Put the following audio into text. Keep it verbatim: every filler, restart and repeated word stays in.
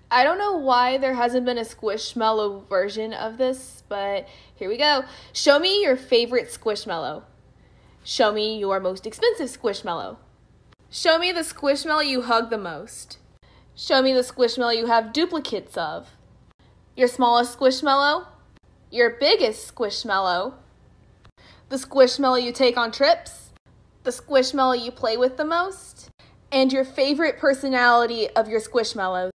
I don't know why there hasn't been a Squishmallow version of this, but here we go. Show me your favorite Squishmallow. Show me your most expensive Squishmallow. Show me the Squishmallow you hug the most. Show me the Squishmallow you have duplicates of. Your smallest Squishmallow. Your biggest Squishmallow. The Squishmallow you take on trips. The Squishmallow you play with the most. And your favorite personality of your Squishmallows.